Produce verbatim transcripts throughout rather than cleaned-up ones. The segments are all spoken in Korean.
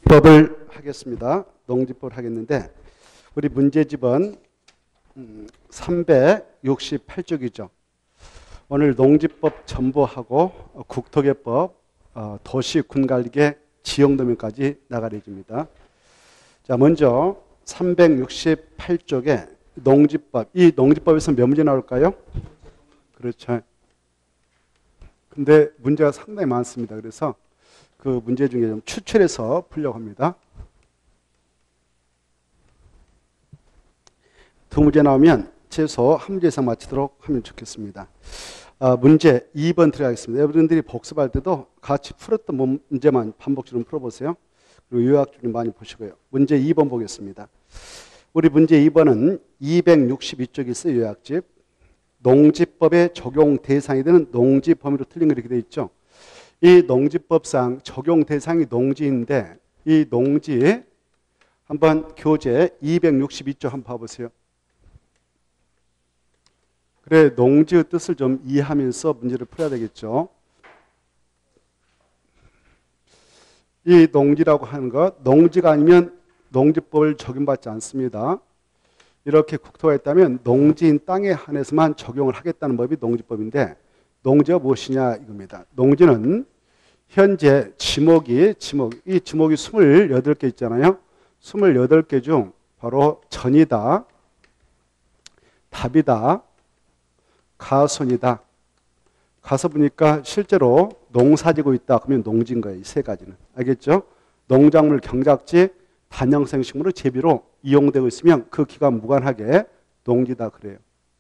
농지법을 하겠습니다. 농지법을 하겠는데 우리 문제집은 삼백육십팔 쪽이죠. 오늘 농지법 전부하고 국토개법, 도시군관리계 지형도면까지 나가려집니다. 자, 먼저 삼백육십팔 쪽에 농지법, 이 농지법에서 몇 문제 나올까요? 그렇죠. 근데 문제가 상당히 많습니다. 그래서 그 문제 중에 좀 추출해서 풀려고 합니다. 두 문제 나오면 최소 한 문제 이상 맞히도록 하면 좋겠습니다. 아, 문제 이 번 들어가겠습니다. 여러분들이 복습할 때도 같이 풀었던 문제만 반복적으로 풀어보세요. 그리고 요약 좀 많이 보시고요. 문제 이 번 보겠습니다. 우리 문제 이 번은 이백육십이 쪽에 있어요. 요약집. 농지법의 적용 대상이 되는 농지 범위로 틀린 거 이렇게 되어 있죠. 이 농지법상 적용 대상이 농지인데 이 농지 한번 교재 이백육십이 쪽 한번 봐보세요. 그래, 농지의 뜻을 좀 이해하면서 문제를 풀어야 되겠죠. 이 농지라고 하는 것, 농지가 아니면 농지법을 적용받지 않습니다. 이렇게 국토가 있다면 농지인 땅에 한해서만 적용을 하겠다는 법이 농지법인데 농지가 무엇이냐 이겁니다. 농지는 현재 지목이, 지목, 이 지목이 이십팔 개 있잖아요. 이십팔 개 중 바로 전이다, 답이다, 가손이다. 가서 보니까 실제로 농사지고 있다. 그러면 농지인 거예요. 이 세 가지는. 알겠죠? 농작물, 경작지, 단양생식물의 재비로 이용되고 있으면 그 기간 무관하게 농지다 그래요.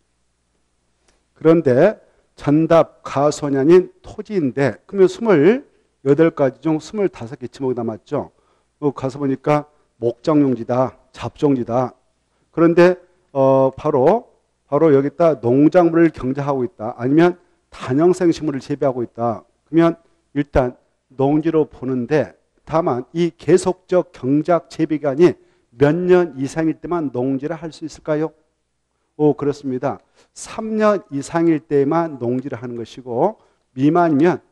그런데 전답, 가손이 아닌 토지인데 그러면 이십팔 가지 중 이십오 개 지목이 남았죠. 가서 보니까 목장용지다, 잡종지다. 그런데 어 바로 바로 여기다 농작물을 경작하고 있다. 아니면 단양생식물을 재배하고 있다. 그러면 일단 농지로 보는데 다만 이 계속적 경작 재배기간이 몇 년 이상일 때만 농지를 할 수 있을까요? 오, 그렇습니다. 삼 년 이상일 때만 농지를 하는 것이고 미만이면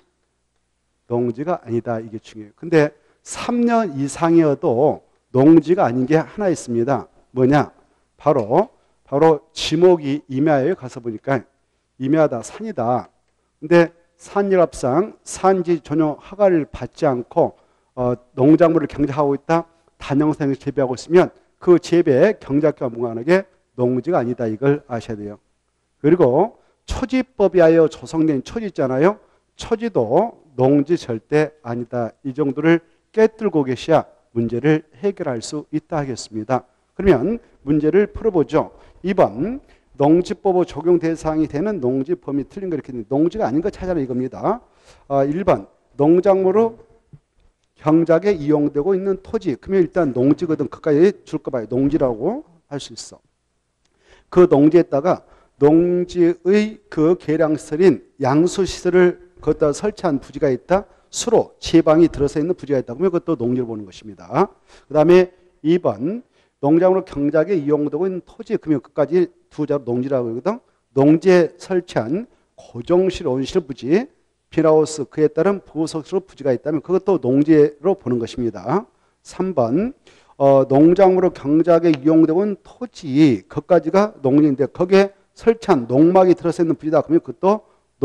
농지가 아니다. 이게 중요해요. 근데 삼 년 이상이어도 농지가 아닌 게 하나 있습니다. 뭐냐? 바로 바로 지목이 임야에 가서 보니까 임야다, 산이다. 근데 산일합상 산지 전용 허가를 받지 않고 어, 농작물을 경작하고 있다, 단양생을 재배하고 있으면 그 재배에 경작과 무관하게 농지가 아니다. 이걸 아셔야 돼요. 그리고 초지법에 하여 조성된 초지 있잖아요. 초지도 농지 절대 아니다. 이 정도를 깨뜨리고 계셔야 문제를 해결할 수 있다 하겠습니다. 그러면 문제를 풀어보죠. 이 번 농지법의 적용 대상이 되는 농지 범위 틀린 거 이렇게 되는데 농지가 아닌 거 찾아라 이겁니다. 아, 일 번 농작물로 경작에 이용되고 있는 토지. 그러면 일단 농지거든. 그까지 줄 거 봐요. 농지라고 할 수 있어. 그 농지에다가 농지의 그 계량시설인 양수시설을 거기다 설치한 부지가 있다. 수로 지방이 들어서 있는 부지가 있다. 그러면 그것도 농지를 보는 것입니다. 그 다음에 이 번 농작물로 경작에 이용되고 있는 토지. 그러면 끝까지 두 자로 농지라고 하거든. 농지에 설치한 고정실, 온실 부지, 비라우스, 그에 따른 부속실 부지가 있다면 그것도 농지로 보는 것입니다. 삼 번 어, 농작물로 경작에 이용되고 있는 토지. 그것까지가 농지인데 거기에 설치한 농막이 들어서 있는 부지다. 그러면 그것도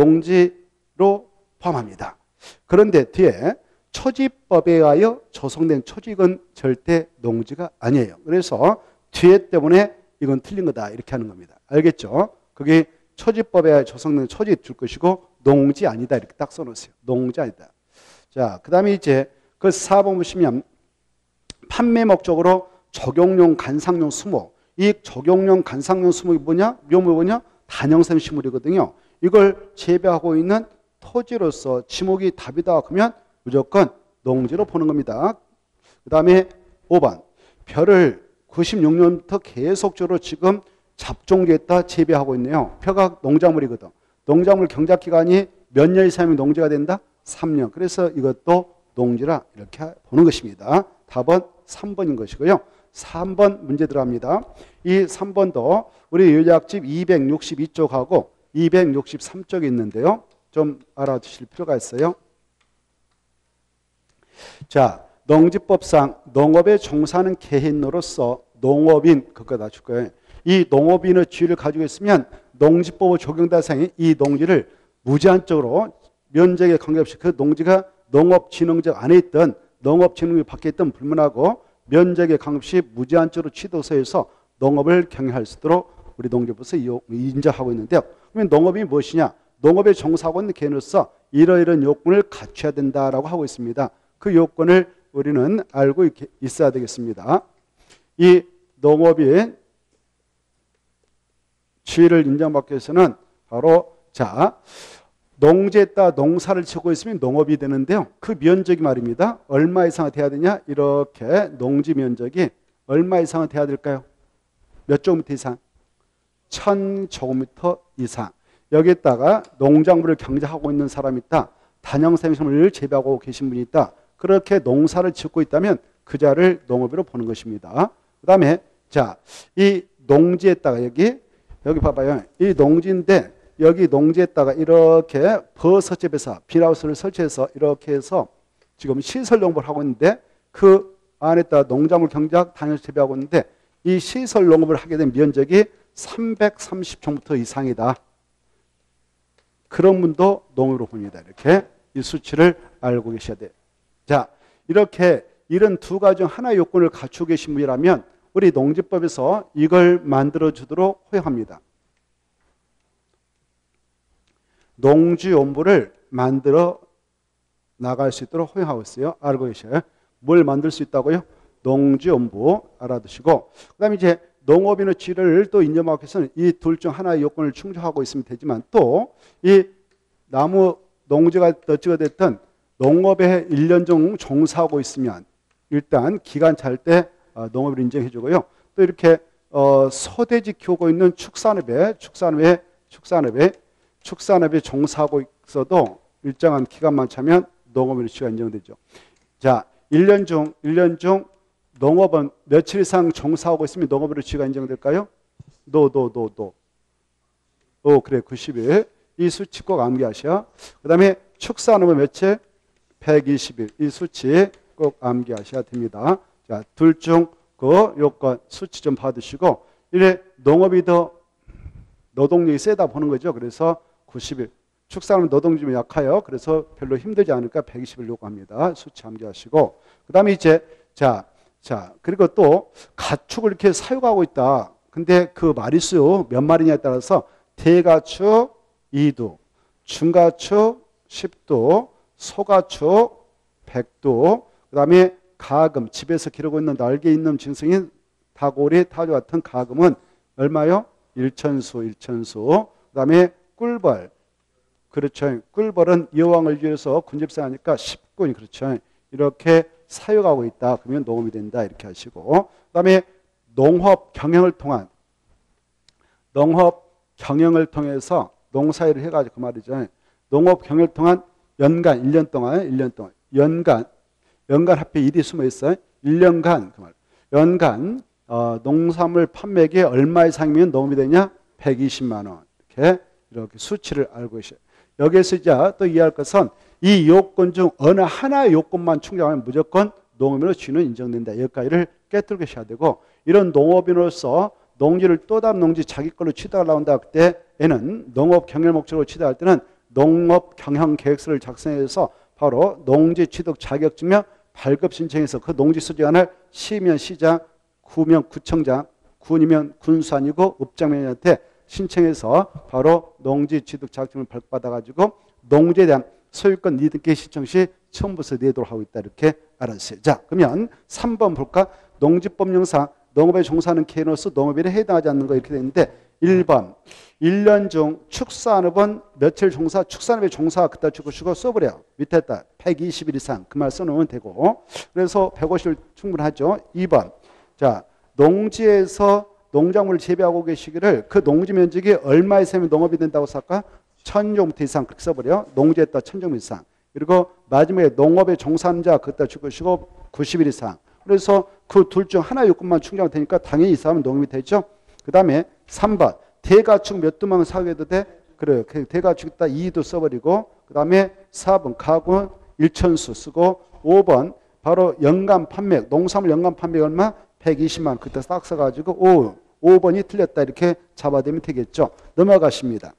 농지로 포함합니다. 그런데 뒤에 초지법에 의하여 조성된 초지는 절대 농지가 아니에요. 그래서 뒤에 때문에 이건 틀린 거다 이렇게 하는 겁니다. 알겠죠? 그게 초지법에 의하여 조성된 초지 줄 것이고 농지 아니다 이렇게 딱 써놓으세요. 농지 아니다. 자, 그 다음에 이제 그 사 번 보시면 판매 목적으로 적용용 간상용 수목. 이 적용용 간상용 수목이 뭐냐? 묘목이 뭐냐? 단양생 식물이거든요. 이걸 재배하고 있는 토지로서 지목이 답이다. 그러면 무조건 농지로 보는 겁니다. 그 다음에 오 번 벼를 구십육 년부터 계속적으로 지금 잡종기에다 재배하고 있네요. 벼가 농작물이거든. 농작물 경작기간이 몇 년 이상이면 농지가 된다? 삼 년. 그래서 이것도 농지라 이렇게 보는 것입니다. 답은 삼 번인 것이고요. 삼 번 문제 들어갑니다. 이 삼 번도 우리 요약집 이백육십이 쪽하고 이백육십삼 쪽에 있는데요. 좀 알아두실 필요가 있어요. 자, 농지법상 농업에 종사하는 개인으로서 농업인 그거다 줄 거예요. 이 농업인의 지위를 가지고 있으면 농지법의 적용 대상이 이 농지를 무제한적으로 면적에 관계없이 그 농지가 농업진흥적 안에 있던 농업진흥지 밖에 있던 불문하고 면적에 관계없이 무제한적으로 취득서에서 농업을 경영할 수 있도록 우리 농지법에서 인정하고 있는데요. 그러면 농업이 무엇이냐? 농업에 종사하고 있는 개인으로서 이러이러한 요건을 갖춰야 된다라고 하고 있습니다. 그 요건을 우리는 알고 있어야 되겠습니다. 이 농업이 지위를 인정받기 위해서는 바로 자 농지에 따라 농사를 짓고 있으면 농업이 되는데요. 그 면적이 말입니다. 얼마 이상은 돼야 되냐? 이렇게 농지 면적이 얼마 이상은 돼야 될까요? 몇 제곱미터 이상? 천 제곱미터 이상. 여기에다가 농작물을 경작하고 있는 사람이 있다. 다년생산물을 재배하고 계신 분이 있다. 그렇게 농사를 짓고 있다면 그 자를 농업으로 보는 것입니다. 그 다음에 자, 이 농지에다가 여기 여기 봐봐요. 이 농지인데 여기 농지에다가 이렇게 버섯집에서 비닐하우스를 설치해서 이렇게 해서 지금 시설 농업을 하고 있는데 그 안에다가 농작물 경작 단연 재배하고 있는데 이 시설 농업을 하게 된 면적이 삼백삼십 제곱미터 이상이다. 그런 분도 농업으로 봅니다. 이렇게 이 수치를 알고 계셔야 돼요. 자, 이렇게 이런 두 가지 중 하나의 요건을 갖추고 계신 분이라면 우리 농지법에서 이걸 만들어 주도록 허용합니다. 농지연부를 만들어 나갈 수 있도록 허용하고 있어요. 알고 계셔요. 뭘 만들 수 있다고요? 농지연부 알아두시고 그 다음에 이제 농업인의 지위를 또 인정하기 위해서는 이 둘 중 하나의 요건을 충족하고 있으면 되지만 또 이 나무 농지가 어찌가 됐든 농업에 일 년 중 종사하고 있으면 일단 기간 찰 때 농업을 인정해 주고요. 또 이렇게 어, 소돼지 키우고 있는 축산업에 축산업에 축산업에 축산업에 종사하고 있어도 일정한 기간만 차면 농업인의 지위가 인정되죠. 자, 일 년 중 일 년 중 농업은 며칠 이상 종사하고 있으면 농업인의 지위가 인정될까요? 노, 노, 노, 노. 오, 그래, 구십 일. 이 수치 꼭 암기하셔. 그 다음에 축산업은 며칠? 백이십 일. 이 수치 꼭 암기하셔야 됩니다. 자, 둘 중 그 요건 수치 좀 받으시고, 이래 농업이 더 노동력이 세다 보는 거죠. 그래서 구십 일. 축산업은 노동력이 좀 약해요. 그래서 별로 힘들지 않으니까 백이십 일 요구합니다. 수치 암기하시고. 그 다음에 이제, 자, 자, 그리고 또 가축을 이렇게 사육하고 있다. 근데 그 마리수 몇 마리냐에 따라서 대가축 이 두, 중가축 십 두, 소가축 백 두, 그 다음에 가금, 집에서 기르고 있는 날개 있는 짐승인 다고리, 타조 같은 가금은 얼마요? 일천수, 일천수. 그 다음에 꿀벌. 그렇죠. 꿀벌은 여왕을 위해서 군집사하니까 십 군이 그렇죠. 이렇게 사육하고 있다. 그러면 농업이 된다. 이렇게 하시고. 그 다음에 농업 경영을 통한, 농업 경영을 통해서 농사일을 해가지고 그 말이죠. 농업 경영을 통한 연간, 일 년 동안, 일 년 동안, 연간, 연간 합해 일이 숨어 있어요. 일 년간, 그 말. 연간, 어, 농산물 판매액이 얼마 이상이면 농업이 되냐? 백이십만 원. 이렇게, 이렇게 수치를 알고 계셔요. 여기에서 이제 또 이해할 것은 이 요건 중 어느 하나의 요건만 충족하면 무조건 농업인으로 지위는 인정된다. 여기까지를 깨뜨리고 계셔야 되고, 이런 농업인으로서 농지를 또 다른 농지 자기 걸로 취득하려고 한다. 그때에는 농업 경영 목적으로 취득할 때는 농업 경영 계획서를 작성해서 바로 농지 취득 자격증명 발급 신청해서 그 농지 소지관을 시면 시장, 구면 구청장, 군이면 군수아니고 읍장면한테 신청해서 바로 농지 취득 자격증을 발급받아 가지고 농지에 대한 소유권 이등기 신청 시 처음부터 내도록 하고 있다. 이렇게 알았어요. 자, 그러면 삼 번 볼까? 농지법령상 농업에 종사하는 개인으로서 농업일에 해당하지 않는 거 이렇게 되는데 일 번 일 년 중 축산업은 며칠 종사, 축산업에 종사 그따 주고 써버려요. 밑에다 백이십 일 이상 그 말 써놓으면 되고 그래서 백오십 일 충분하죠. 이 번 자 농지에서 농작물을 재배하고 계시기를 그 농지 면적이 얼마 이상이면 농업이 된다고 쓸까? 천 제곱미터 이상 그렇게 써버려. 농지에다 천 제곱미터 이상. 그리고 마지막에 농업에 종사하는 자 그따 주고 구십 일 이상. 그래서 그 둘 중 하나 요건만 충족하면 되니까 당연히 이 사람은 농업이 되죠. 그 다음에 삼 번 대가축 몇 두만 사용해도 돼? 그래요. 대가축 딱 이 두 써버리고 그 다음에 사 번 가구 일천수 쓰고 오 번 바로 연간 판매, 농산물 연간 판매 얼마? 백이십만 원. 그때 싹 써가지고 오, 오 번이 틀렸다 이렇게 잡아대면 되겠죠. 넘어가십니다.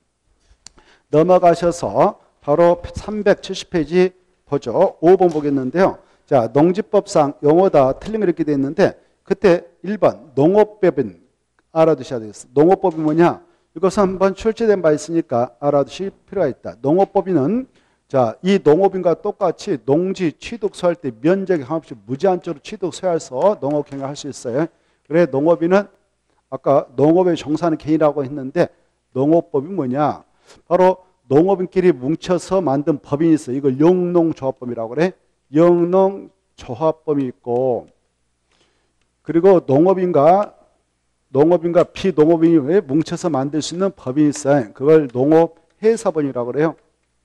넘어가셔서 바로 삼백칠십 페이지 보죠. 오 번 보겠는데요. 자, 농지법상 용어다 틀린 거 이렇게 돼 있는데 그때 일 번 농업법인 알아두셔야 되겠어요. 농업법이 뭐냐? 이것은 한번 출제된 바 있으니까 알아두실 필요가 있다. 농업법인은 자, 이 농업인과 똑같이 농지 취득 소유할 때 면적에 한없이 무제한적으로 취득 소유해서 농업 경영할 수 있어요. 그래 농업인은 아까 농업에 종사하는 개인이라고 했는데 농업법이 뭐냐? 바로 농업인끼리 뭉쳐서 만든 법인이 있어요. 이걸 영농조합법이라고 그래. 영농조합법이 있고 그리고 농업인과 농업인과 비농업인이 뭉쳐서 만들 수 있는 법인이 있어요. 그걸 농업회사법이라고 그래요.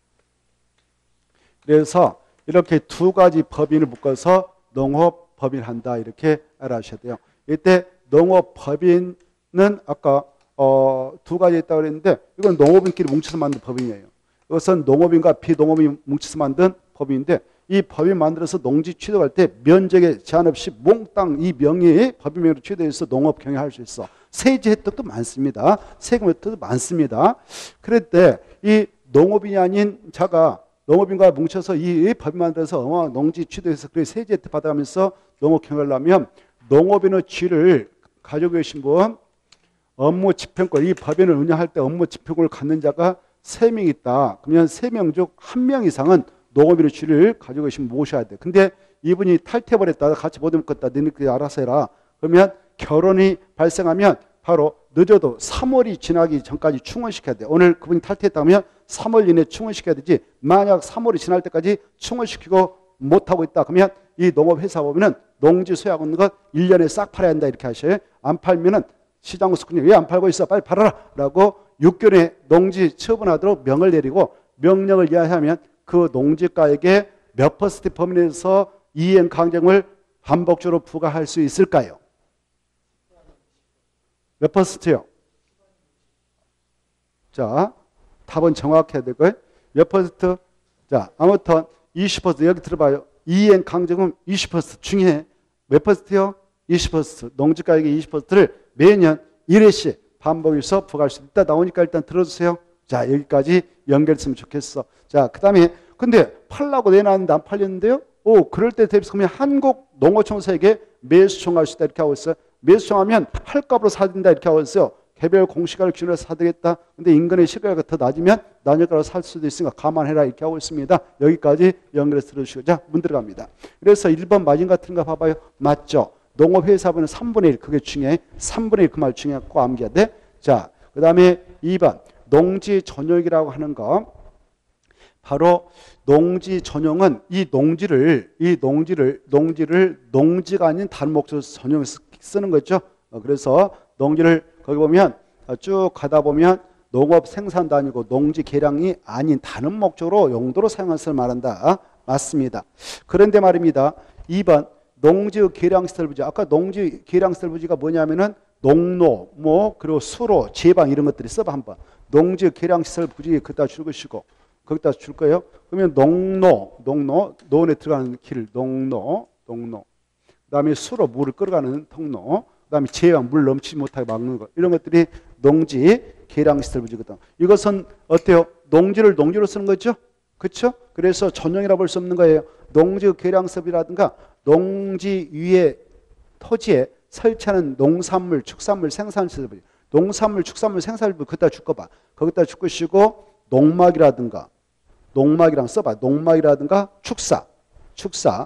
그래서 이렇게 두 가지 법인을 묶어서 농업법인을 한다 이렇게 알아주셔야 돼요. 이때 농업법인은 아까 어, 두 가지 있다고 그랬는데 이건 농업인끼리 뭉쳐서 만든 법인이에요. 이것은 농업인과 비농업인이 뭉쳐서 만든 법인인데 이 법인 만들어서 농지 취득할 때 면적에 제한 없이 몽땅 이 명의 법인명으로 취득해서 농업 경영할 수 있어. 세제 혜택도 많습니다. 세금 혜택도 많습니다. 그럴 때 이 농업인이 아닌 자가 농업인과 뭉쳐서 이 법인 만들어서 어, 농지 취득해서 그 세제 혜택 받아가면서 농업 경영을 하면 농업인의 지위를 가지고 계신 분 업무 집행권, 이 법인을 운영할 때 업무 집행권을 갖는 자가 세 명 있다. 그러면 세 명 중 한 명 이상은 농업인의 지위를 가지고 계시면 모셔야 돼. 근데 이분이 탈퇴해버렸다. 같이 못 먹겠다. 너희들이 알아서 해라. 그러면 결혼이 발생하면 바로 늦어도 삼월이 지나기 전까지 충원시켜야 돼. 오늘 그분이 탈퇴했다면 삼월 이내에 충원시켜야 되지. 만약 삼월이 지날 때까지 충원시키고 못하고 있다. 그러면 이 농업회사법인은 농지 소유하고 있는 것 일 년에 싹 팔아야 한다. 이렇게 하셔요. 안 팔면은 시장에서 그냥 왜 안 팔고 있어? 빨리 팔아라. 라고 육 개월에 농지 처분하도록 명을 내리고 명령을 이하하면 그 농지가에게 몇 퍼센트 범위 내에서 이행 강제금을 반복적으로 부과할 수 있을까요? 몇 퍼센트요? 자, 답은 정확해야 되고요. 몇 퍼센트? 자, 아무튼 이십 퍼센트 여기 들어봐요. 이행 강제금 이십 퍼센트 중에 몇 퍼센트요? 이십 퍼센트. 농지가액의 이십 퍼센트를 매년 일 회씩 반복해서 부과할 수 있다. 나오니까 일단 들어주세요. 자, 여기까지 연결했으면 좋겠어. 자, 그 다음에 근데 팔라고 내놨는데 안 팔렸는데요? 오, 그럴 때 대비해서 그러면 한국농어청사에게 매수 청할 수 있다 이렇게 하고 있어요. 매수 청하면 할값으로 사야 된다 이렇게 하고 있어요. 개별 공시가를 기준으로 사야 되겠다. 근데 인근의 시가가 더 낮으면 난여가로 살 수도 있으니까 감안해라 이렇게 하고 있습니다. 여기까지 연결해서 들어주시고 자, 문 들어갑니다. 그래서 일 번 마진 같은 거 봐봐요. 맞죠? 농업회사분은 삼분의 일 그게 중요해. 삼분의 일 그 말 중요하고 암기해야 돼. 자, 그 다음에 이 번 농지 전용이라고 하는 거 바로 농지 전용은 이 농지를 이 농지를 농지를 농지가 아닌 다른 목적으로 전용해서 쓰는 거죠. 그래서 농지를 거기 보면 쭉 가다 보면 농업 생산도 아니고 농지 개량이 아닌 다른 목적으로 용도로 사용할 것을 말한다. 맞습니다. 그런데 말입니다. 이 번 농지 개량시설 부지. 아까 농지 개량시설 부지가 뭐냐면은 농로, 뭐 그리고 수로, 제방 이런 것들이 써봐 한번. 농지 개량시설 부지 그따 줄 것이고 거기다 줄 거예요. 그러면 농로, 농로, 노원에 들어가는 길, 농로, 농로. 그다음에 수로 물을 끌어가는 통로. 그다음에 제방 물 넘치지 못하게 막는 것. 이런 것들이 농지 개량시설 부지거든. 이것은 어때요? 농지를 농지로 쓰는 거죠. 그렇죠? 그래서 전용이라 볼 수 없는 거예요. 농지 개량시설이라든가 농지 위에 토지에 설치하는 농산물, 축산물 생산시설 부지. 농산물, 축산물 생산물 그기다 줄 거 봐. 거기다 줄 것이고 농막이라든가 농막이랑 써봐. 농막이라든가 축사, 축사,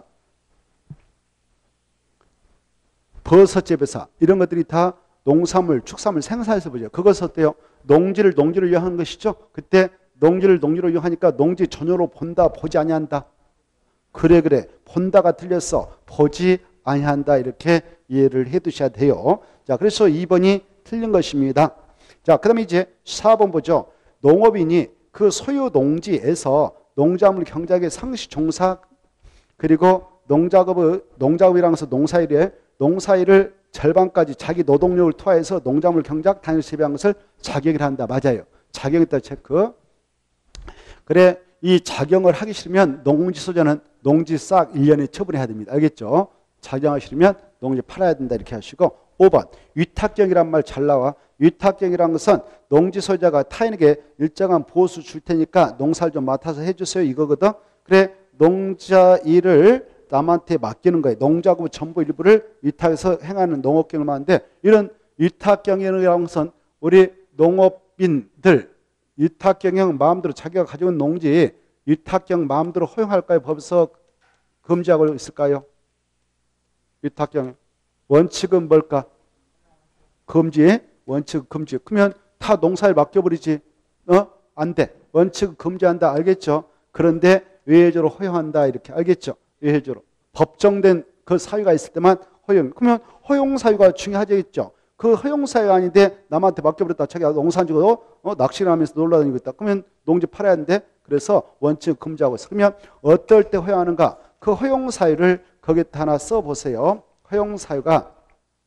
버섯재배사 이런 것들이 다 농산물, 축산물 생산해서 보죠. 그것은 어때요? 농지를 농지로 이용하는 것이죠. 그때 농지를 농지로 이용하니까 농지 전용으로 본다, 보지 아니한다. 그래 그래 본다가 틀렸어. 보지 아니한다. 이렇게 이해를 해 두셔야 돼요. 자, 그래서 이 번이 틀린 것입니다. 자, 그 다음에 이제 사 번 보죠. 농업인이 그 소유 농지에서 농작물 경작의 상시 종사 그리고 농작업의 농작업이라는 것은 농사일에 농사일을 절반까지 자기 노동력을 투하해서 농작물 경작 단일 재배한 것을 자격을 한다. 맞아요. 자격있다 체크. 그래 이 작용을 하기 싫으면 농지 소재는 농지 싹 일 년에 처분해야 됩니다. 알겠죠? 작용하시려면 농지 팔아야 된다 이렇게 하시고 오 번 위탁경이란 말 잘 나와. 위탁경이란 것은 농지 소유자가 타인에게 일정한 보수 줄 테니까 농사를 좀 맡아서 해주세요 이거거든. 그래 농자 일을 남한테 맡기는 거예요. 농자구 전부 일부를 위탁해서 행하는 농업경을 말하는데 이런 위탁경이라는 것은 우리 농업인들 위탁경영 마음대로 자기가 가지고 있는 농지 위탁경 마음대로 허용할까요? 법에서 금지하고 있을까요? 위탁경 원칙은 뭘까? 금지. 원칙 금지. 그러면 다 농사를 맡겨버리지. 어? 안 돼. 원칙 금지한다. 알겠죠? 그런데 외회적으로 허용한다. 이렇게 알겠죠? 외회적으로. 법정된 그 사유가 있을 때만 허용. 그러면 허용 사유가 중요하겠죠? 그 허용 사유가 아닌데 남한테 맡겨버렸다. 자기가 농사 지고 어? 낚시를 하면서 놀러다니고 있다. 그러면 농지 팔아야 하는데 그래서 원칙 금지하고 있어. 그러면 어떨 때 허용하는가? 그 허용 사유를 거기다 하나 써보세요. 허용 사유가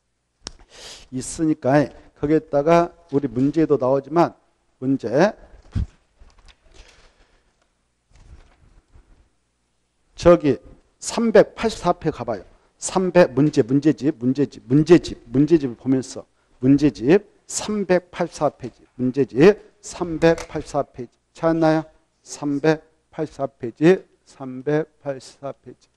있으니까 거기에다가 우리 문제도 나오지만 문제 저기 삼백팔십사 페이지 가봐요. 삼백 문제 문제집 문제집 문제집 문제집을 보면서 문제집 삼백팔십사 페이지 문제집 삼백팔십사 페이지 찾았나요? 삼백팔십사 페이지 삼백팔십사 페이지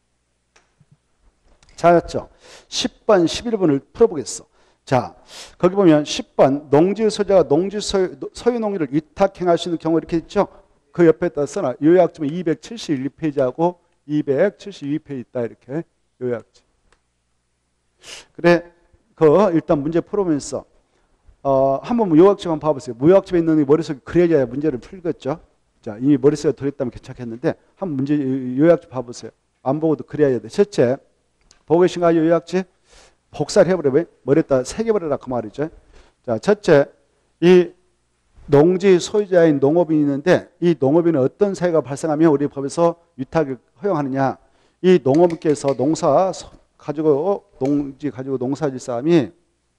찾았죠? 십 번 십일 번을 풀어보겠어. 자, 거기 보면 십 번 농지 소유자가 농지 소유, 소유 농지를 위탁행할 수 있는 경우 이렇게 있죠. 그 옆에다 써놔. 요약집은 이백칠십일 페이지하고 이백칠십이 페이지 있다 이렇게 요약집. 그래, 그 일단 문제 풀어보면서 어, 한번 요약집 한번 봐보세요. 요약집에 있는 머릿속에 그려져야 문제를 풀겠죠. 자, 이미 머릿속에 들어있다면 괜찮겠는데 한번 문제 요약집 봐보세요. 안 보고도 그려야 돼. 첫째, 보고 계신가요? 요약집? 복사를 해버려. 머리에다 새겨버려라 그 말이죠. 자, 첫째, 이 농지 소유자인 농업인이 있는데 이 농업인은 어떤 사유가 발생하면 우리 법에서 위탁을 허용하느냐. 이 농업인께서 농사 가지고 농지 가지고 농사질 사람이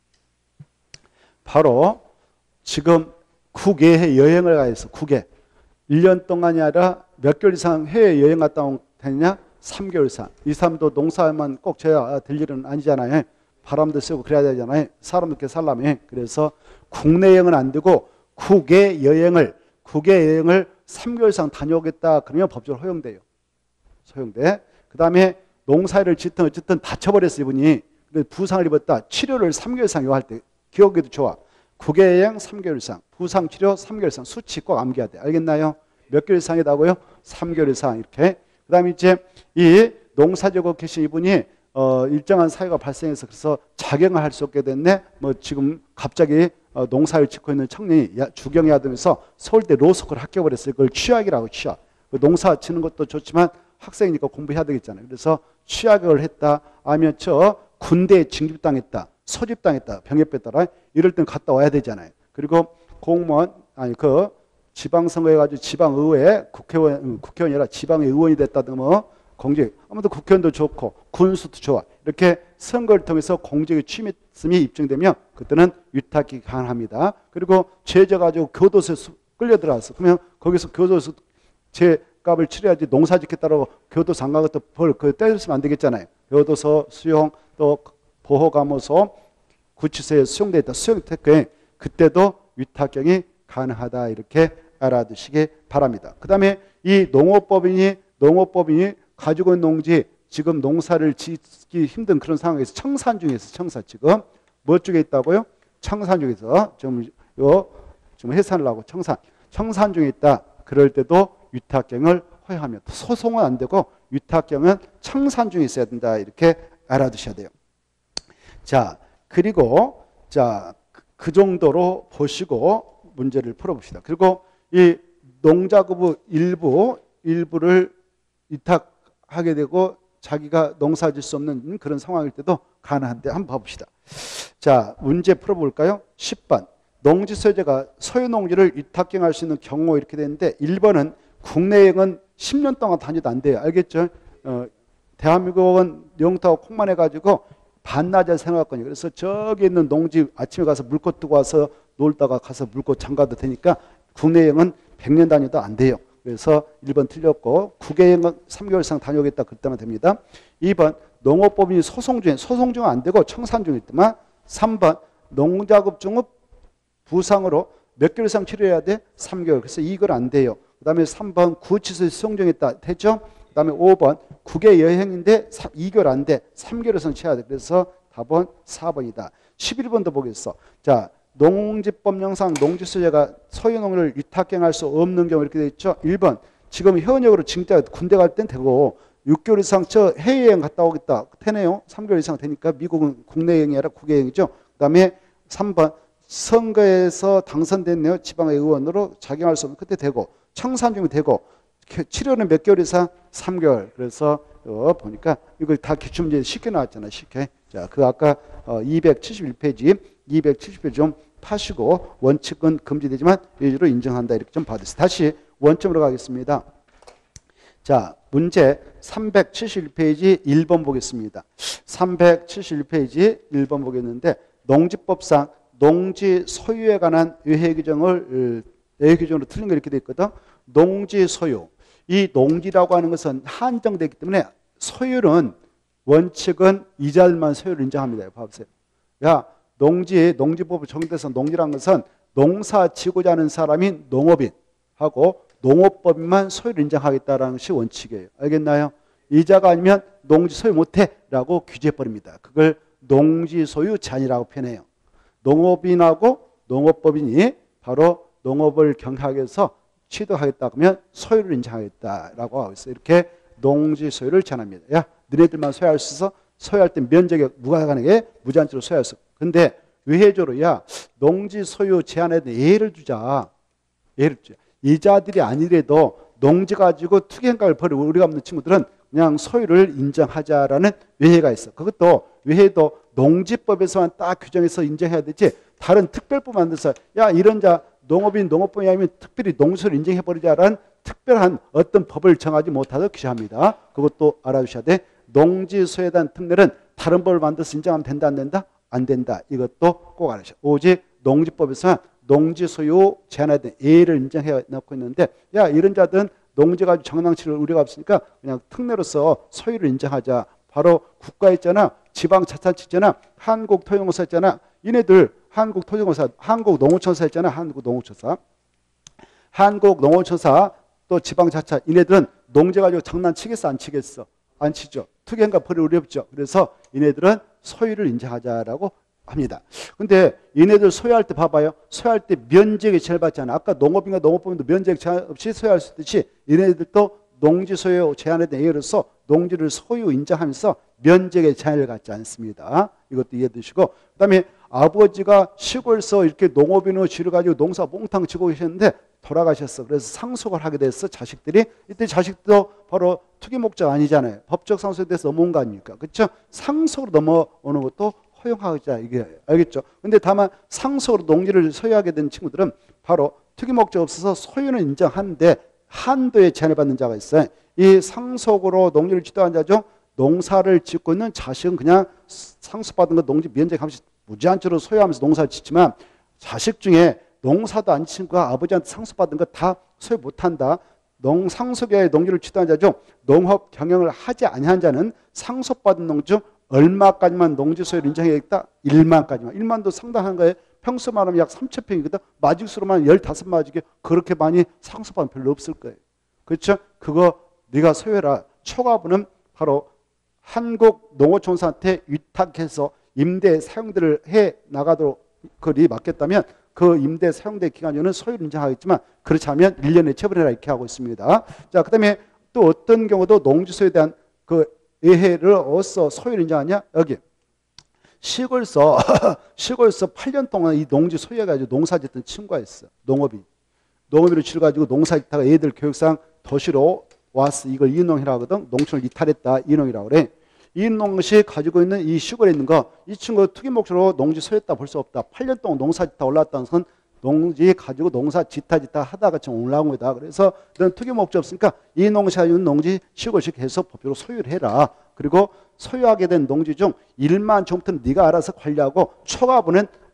바로 지금 국외에 여행을 가 있어. 국외. 일 년 동안이 아니라 몇 개월 이상 해외 여행 갔다 온 되느냐? 삼 개월 이상. 이 사람도 농사만 꼭 져야 될 일은 아니잖아요. 바람도 쐬고 그래야 되잖아요. 사람들께 살라면. 그래서 국내 여행은 안 되고 국외 여행을 국외 여행을 삼 개월 이상 다녀오겠다 그러면 법적으로 허용돼요. 허용돼. 그 다음에 농사를 짓든 어쨌든 다쳐버렸어 이분이. 부상을 입었다. 치료를 삼 개월 이상 요할 때 기억에도 좋아. 국외 여행 삼 개월 이상, 부상 치료 삼 개월 이상. 수치 꼭 암기해야 돼. 알겠나요? 몇 개월 이상이라고요? 삼 개월 이상 이렇게. 그 다음에 이제 이 농사지고 계신 이분이 어, 일정한 사유가 발생해서 그래서 자경을 할 수 없게 됐네. 뭐 지금 갑자기 어, 농사를 짓고 있는 청년이 주경해야 되면서 서울대 로스쿨을 합격을 했어요. 그걸 취학이라고 취학. 그 농사 치는 것도 좋지만 학생이니까 공부해야 되겠잖아요. 그래서 취학을 했다. 아니면 저 군대에 징집당했다. 소집당했다. 병에 뺐더라. 이럴 땐 갔다 와야 되잖아요. 그리고 공무원 아니 그 지방선거 해가지고 지방의회 국회의원 국회의원이 아니라 지방의 의원이 됐다든 뭐 공직, 아무튼 국회의원도 좋고 군수도 좋아. 이렇게 선거를 통해서 공직에 취임했음이 입증되면 그때는 위탁이 가능합니다. 그리고 죄져 가지고 교도소에 끌려 들어왔어. 그러면 거기서 교도소 죄값을 치러야지 농사 짓겠다고 교도소 안 가고 또 벌 그 떼줬으면 안 되겠잖아요. 교도소, 수용, 또 보호감호소, 구치소에 수용돼 있다. 수용됐고 그때도 위탁경이 가능하다. 이렇게 알아두시기 바랍니다. 그 다음에 이 농업법인이 농업법인이 가지고 있는 농지 지금 농사를 짓기 힘든 그런 상황에서 청산 중에서 청산 지금 뭐 쪽에 있다고요? 청산 중에서 지금 요 지금 해산을 하고 청산 청산 중에 있다. 그럴 때도 위탁경을 허용하면 소송은 안 되고 위탁경은 청산 중에 있어야 된다. 이렇게 알아두셔야 돼요. 자, 그리고 자, 그 정도로 보시고 문제를 풀어봅시다. 그리고 이 농작物일부 일부를 위탁하게 되고 자기가 농사질 수 없는 그런 상황일 때도 가능한데 한번 봐봅시다. 자, 문제 풀어볼까요? 십 번 농지 소유자가 소유 농지를 위탁경할 수 있는 경우 이렇게 되는데 일 번은 국내여행은 십 년 동안 다녀도 안 돼요. 알겠죠? 어, 대한민국은 영타고 콩만 해가지고 반나절 생활권이 그래서 저기 있는 농지 아침에 가서 물고 뜨고 와서 놀다가 가서 물고 장가도 되니까 국내 여행은 백 년 다녀도 안 돼요. 그래서 일 번 틀렸고 국외여행은 삼 개월 이상 다녀오겠다 그때만 됩니다. 이 번 농업법인이 소송 중에 소송 중은 안 되고 청산 중일 때만. 삼 번 농작업 중은 부상으로 몇 개월 이상 치료해야 돼? 삼 개월. 그래서 이걸 안 돼요. 그 다음에 삼 번 구치소에 수용중했다. 됐죠? 그 다음에 오 번 국외 여행인데 이 개월 안 돼. 삼 개월 이상 치어야 돼. 그래서 답은 사 번이다. 십일 번도 보겠어. 자, 농지법령상 농지소유자가 소유농을 위탁행할 수 없는 경우 이렇게 돼 있죠. 일 번 지금 현역으로 징자 군대 갈 땐 되고 육 개월 이상 저 해외여행 갔다 오겠다. 되네요. 삼 개월 이상 되니까 미국은 국내여행이 아니라 국외여행이죠. 그 다음에 삼 번 선거에서 당선됐네요. 지방의 의원으로 작용할 수 없는 그때 되고 청산 중이 되고 치료는 몇 개월 이상? 삼 개월. 그래서 어 보니까 이거 다 기출문제 쉽게 나왔잖아요. 쉽게. 자, 그 아까 어 이백칠십일 페이지, 이백칠십 페이지 좀 파시고 원칙은 금지되지만 예외로 인정한다 이렇게 좀 받으세요. 다시 원점으로 가겠습니다. 자, 문제 삼백칠십일 페이지 일 번 보겠습니다. 삼백칠십일 페이지 일 번 보겠는데 농지법상 농지 소유에 관한 외해 규정을 외해 규정으로 틀린 거 이렇게 돼 있거든. 농지 소유. 이 농지라고 하는 것은 한정되기 때문에 소유는 원칙은 이자들만 소유를 인정합니다. 봐보세요. 야, 농지, 농지법을 적용돼서 농지라는 것은 농사 지고자 하는 사람이 농업인하고 농업법인만 소유를 인정하겠다라는 것이 원칙이에요. 알겠나요? 이자가 아니면 농지 소유 못해라고 규제해버립니다. 그걸 농지 소유 제한이라고 표현해요. 농업인하고 농업법인이 바로 농업을 경영하기 위해서 취득하겠다 그러면 소유를 인정하겠다라고 하고 있어요. 이렇게 농지 소유를 제한합니다. 야, 너네들만 소유할 수 있어? 소유할 때 면적에 무관하게 무제한적으로 소유할 수 있어. 근데 외해적으로 야, 농지 소유 제한에 대해 예를 두자. 예를 두자. 이자들이 아니래도 농지 가지고 투기행각을 벌이고 우리가 없는 친구들은 그냥 소유를 인정하자라는 외해가 있어. 그것도 외해도 농지법에서만 딱 규정해서 인정해야 되지 다른 특별법 만들어서 야, 이런 자 농업인 농업법이 아니면 특별히 농지소유를 인정해버리자라는 특별한 어떤 법을 정하지 못하도록 규제합니다. 그것도 알아두셔야 돼. 농지소유에 대한 특례는 다른 법을 만들어서 인정하면 된다 안 된다? 안 된다. 이것도 꼭 알아주셔야 돼. 오직 농지법에서만 농지소유 제한에 대한 예를 인정해 놓고 있는데 야, 이런 자들은 농지 가지고 정당치를 우려가 없으니까 그냥 특례로서 소유를 인정하자. 바로 국가 있잖아. 지방자치단체 있잖아. 한국토지공사 있잖아. 이네들 한국토지공사, 한국농어촌사 있잖아. 한국농어촌사. 한국농어촌사 또 지방자치 이네들은 농지 가지고 장난치겠어? 안 치겠어? 안 치죠. 투기행각 벌일 우려 없죠. 그래서 이네들은 소유를 인정하자라고 합니다. 근데 이네들 소유할 때 봐봐요. 소유할 때 면적이 제일 받잖아. 아까 농업인과 농업법인도 면적 제한 없이 소유할 수 있듯이 이네들도 농지 소유 제한에 대한 예로서 농지를 소유 인정하면서 면적의 제한을 갖지 않습니다. 이것도 이해해 두시고 그 다음에 아버지가 시골에서 이렇게 농업인으로 쥐를 가지고 농사 몽탕 지고 계셨는데 돌아가셨어. 그래서 상속을 하게 됐어. 자식들이. 이때 자식도 바로 투기 목적 아니잖아요. 법적 상속에 대해서 넘어온 거 아닙니까? 그렇죠? 상속으로 넘어오는 것도 허용하자 이게 알겠죠? 근데 다만 상속으로 농지를 소유하게 된 친구들은 바로 투기 목적 없어서 소유는 인정하는데 한도에 제한을 받는 자가 있어요. 이 상속으로 농지를 취득한 자죠. 농사를 짓고 있는 자식은 그냥 상속받은 것 농지 면적 하면서 무제한적으로 소유하면서 농사를 짓지만 자식 중에 농사도 안 짓는 거야 아버지한테 상속받은 거 다 소유 못한다. 농 상속에 농지를 취득한 자죠. 농업 경영을 하지 아니한 자는 상속받은 농지 중 얼마까지만 농지 소유를 인정해야겠다? 일만까지만. 일만도 상당한 거예요. 평수만 하면 약 삼천 평이거든. 마직수로만 열다섯 마직에 그렇게 많이 상속받은 별로 없을 거예요. 그렇죠? 그거 네가 소유해라. 초과분은 바로 한국농어촌사한테 위탁해서 임대 사용들을 해 나가도록 그리 맡겼다면 그 임대 사용대 기간에는 소유를 인정하겠지만 그렇지 않으면 일 년에 처분해라 이렇게 하고 있습니다. 자, 그 다음에 또 어떤 경우도 농지 소유에 대한 그 예해를 얻어서 소유를 인정하냐? 여기 시골서 시골서 팔 년 동안 이 농지 소유해가지고 농사 짓던 친구가 있어. 농업인. 농업인으로 치러가지고 농사 짓다가 애들 교육상 도시로 왔어. 이걸 이농이라고 하거든. 농촌을 이탈했다. 이농이라고 그래. 이농시 가지고 있는 이 시골에 있는 거 이 친구 투기 목적으로 농지 소유했다 볼 수 없다. 팔 년 동안 농사 짓다 올라왔다는 건 농지 가지고 농사 짓다 짓다 하다가 지금 올라온 거다. 그래서 넌 투기 목적 없으니까 이 농시 가지고 있는 농지 시골식 해서 법적으로 소유를 해라. 그리고 소유하게 된 농지 중 일만 종부터는 네가 알아서 관리하고 초과분은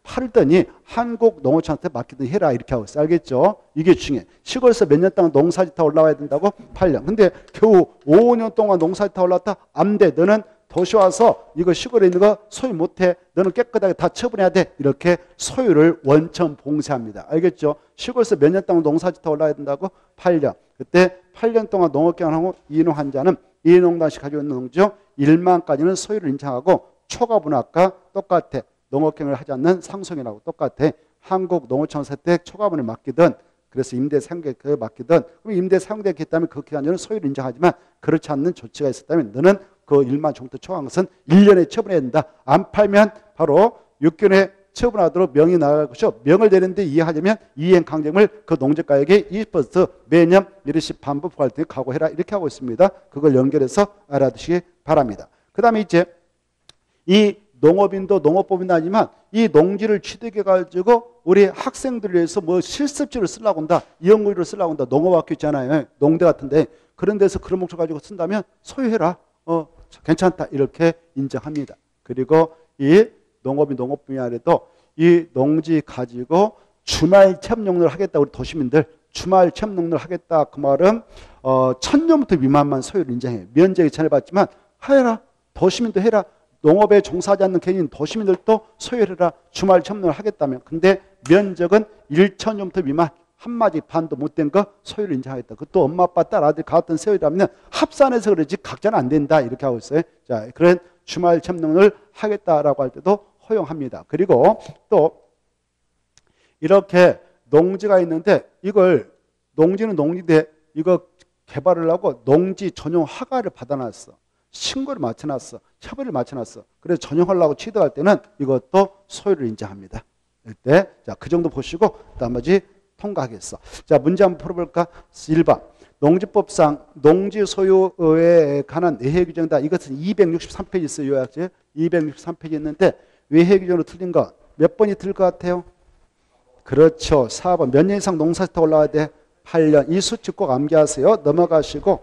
팔더니 한국농어촌한테 맡기든 해라 이렇게 하고 있어요. 알겠죠? 이게 중요해. 시골에서 몇 년 동안 농사짓다 올라와야 된다고? 팔 년. 근데 겨우 오 년 동안 농사짓다 올라왔다? 안 돼. 너는 도시 와서 이거 시골에 있는 거 소유 못해. 너는 깨끗하게 다 처분해야 돼. 이렇게 소유를 원천 봉쇄합니다. 알겠죠? 시골에서 몇 년 동안 농사짓다 올라와야 된다고? 팔 년. 그때 팔 년 동안 농업경영하고 이농한 자는 이농당시 가지고 있는 농지용 일만까지는 소유를 인정하고 초과분은 아까 똑같아. 농업경영을 하지 않는 상속인하고 똑같아. 한국농어촌 세택 초과분을 맡기든 그래서 임대 사용객에 맡기든 그럼 임대 사용객이 있다면 그 기간에는 소유를 인정하지만 그렇지 않는 조치가 있었다면 너는 그 일만 종부터 초과한 것은 일 년에 처분해야 된다. 안 팔면 바로 육 개월에 처분하도록 명이 나갈 것이요. 명을 내리는데 이해하려면 이행 강제금을 그 농지가액의 이십 퍼센트 매년 이르시 반복할 때 각오해라. 이렇게 하고 있습니다. 그걸 연결해서 알아두시기 바랍니다. 그 다음에 이제 이 농업인도 농업법인도 아니지만 이 농지를 취득해가지고 우리 학생들을 위해서 뭐 실습지를 쓰려고 한다. 연구를 쓰려고 한다. 농업학교 있잖아요. 농대 같은데 그런 데서 그런 목적 가지고 쓴다면 소유해라. 어, 괜찮다. 이렇게 인정합니다. 그리고 이 농업인 농업분야 아래도 이 농지 가지고 주말 체험농을 하겠다. 우리 도시민들 주말 체험농을 하겠다. 그 말은 어, 천 년부터 미만만 소유를 인정해요. 면적이 전에 봤지만 해라. 도시민도 해라. 농업에 종사하지 않는 개인 도시민들도 소유해라. 주말 체험농을 하겠다면. 근데 면적은 천 년부터 미만 한 마디 반도 못된 거 소유를 인정하겠다. 그것도 엄마 아빠 딸 아들 같은 세율이라면 합산해서 그러지 각자는 안 된다. 이렇게 하고 있어요. 자, 그런 주말 체험농을 하겠다라고 할 때도 허용합니다. 그리고 또 이렇게 농지가 있는데 이걸 농지는 농지인데 이거 개발을 하고 농지 전용 허가를 받아놨어. 신고를 맞춰놨어. 협의를 맞춰놨어. 그래서 전용하려고 취득할 때는 이것도 소유를 인정합니다. 이때 자, 그 정도 보시고 나머지 통과하겠어. 자, 문제 한번 풀어볼까? 일 번. 농지법상 농지 소유에 관한 외해 규정이다. 이것은 이백육십삼 페이지 있어요. 요약제 이백육십삼 페이지 있는데 외해 규정으로 틀린 거 몇 번이 틀릴 것 같아요? 그렇죠. 사 번. 몇 년 이상 농사짓다 올라와야 돼? 팔 년. 이 수치 꼭 암기하세요. 넘어가시고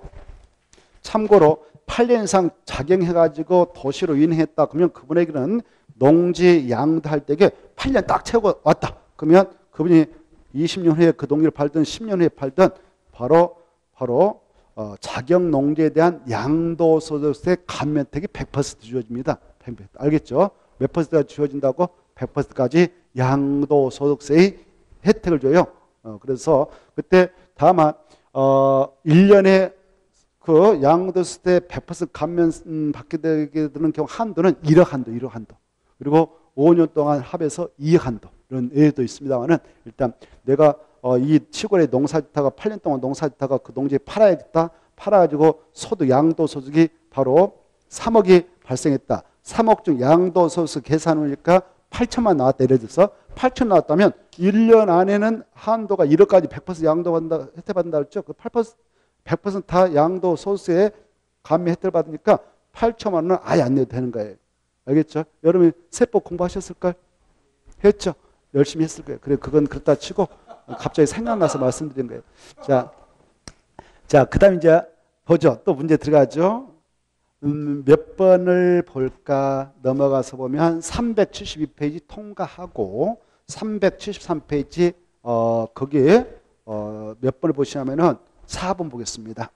참고로 팔 년 이상 작용해가지고 도시로 유인했다. 그러면 그분에게는 농지 양도할 때에 팔 년 딱 채우고 왔다. 그러면 그분이 이십 년 후에 그 농지를 팔든 십 년 후에 팔든 바로 바로 어, 자격 농지에 대한 양도소득세 감면택이 백 퍼센트 주어집니다. 백 퍼센트. 알겠죠? 몇 퍼센트가 주어진다고? 백 퍼센트까지 양도소득세의 혜택을 줘요. 어, 그래서 그때 다만 어, 일 년에 그 양도세 백 퍼센트 감면 받게 되게 되는 경우 한도는 일억 한도, 일억 한도. 그리고 오 년 동안 합해서 이억 한도. 이런 예도 있습니다만은 일단 내가 어, 이 시골에 농사짓다가 팔 년 동안 농사짓다가 그 농지에 팔아야겠다. 팔아가지고 소득, 양도소득이 바로 삼억이 발생했다. 삼억 중 양도소득 계산하니까 팔천만 나왔다. 예를 들어서 팔천 나왔다면 일 년 안에는 한도가 일억까지 백 퍼센트 양도받는다, 혜택받는다 그랬죠. 그 팔 퍼센트, 백 퍼센트 다 양도소득세에 감면 혜택을 받으니까 팔천만 원은 아예 안 내도 되는 거예요. 알겠죠? 여러분이 세법 공부하셨을까요? 했죠? 열심히 했을 거예요. 그래, 그건 그렇다 치고 갑자기 생각나서 말씀드린 거예요. 자, 자, 그 다음 이제 보죠. 또 문제 들어가죠. 음, 몇 번을 볼까? 넘어가서 보면 삼백칠십이 페이지 통과하고 삼백칠십삼 페이지 어, 거기에 어, 몇 번을 보시냐면은 사 번 보겠습니다.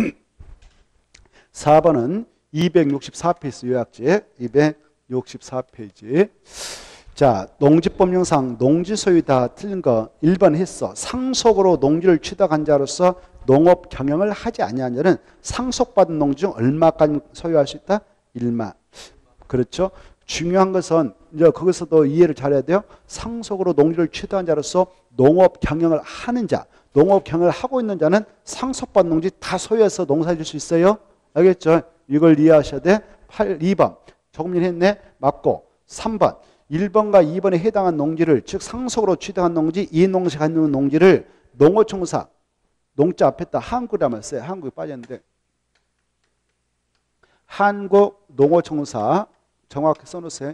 사 번은 이백육십사 페이지 요약제 이백육십사 페이지. 자, 농지법령상 농지 소유다 틀린 거 일 번 했어. 상속으로 농지를 취득한 자로서 농업 경영을 하지 아니한 자는 상속받은 농지 중 얼마까지 소유할 수 있다? 일만. 그렇죠? 중요한 것은 이제 거기서도 이해를 잘해야 돼요. 상속으로 농지를 취득한 자로서 농업 경영을 하는 자, 농업 경영을 하고 있는 자는 상속받은 농지 다 소유해서 농사질 수 있어요. 알겠죠? 이걸 이해하셔야 돼. 팔, 이 번. 조금 전에 했네. 맞고. 삼 번. 일 번과 이 번에 해당한 농지를 즉 상속으로 취득한 농지, 이 농지 갖는 농지를 농어총사 농자 앞에다 한국이라면 써요. 한국이 빠졌는데 한국 농어총사 정확히 써놓으세요.